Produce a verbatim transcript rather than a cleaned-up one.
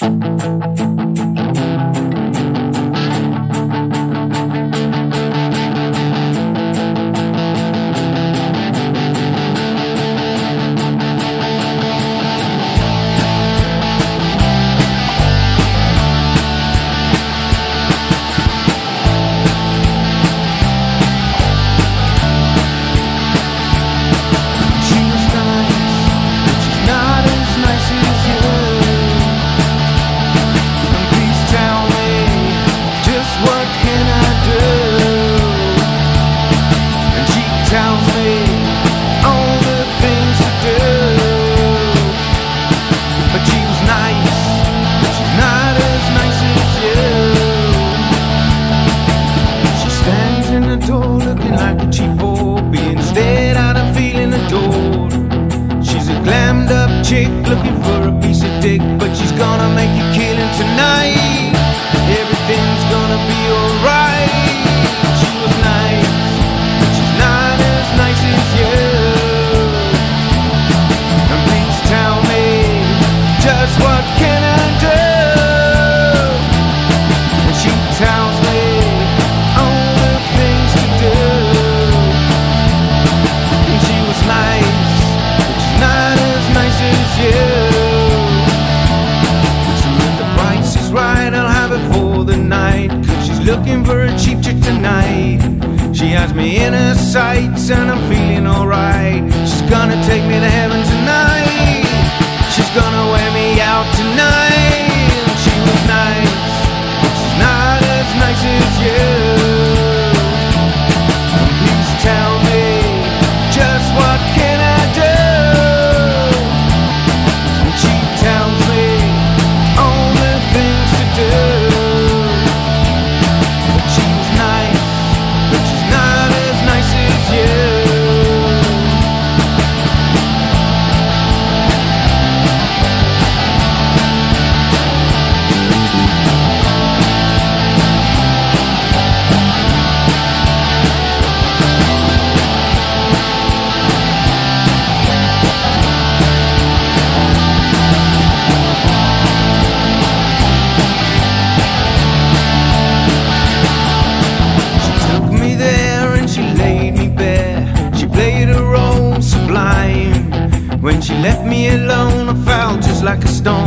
Looking like a cheap bobby, instead I'm feeling adored. She's a glammed up chick looking for a piece of dick, but she's gonna make a killing tonight. Everything's gonna be alright. She was nice, but she's not as nice as you. And please tell me, just what can I do? And she tells me looking for a cheap chick tonight. She has me in her sights and I'm feeling alright. She's gonna take me to heaven tonight. She's gonna wear me out tonight. She was nice, but she's not as nice as you. And please tell me, just what can I do? And she tells me all the things to do. When she left me alone, I felt just like a stone.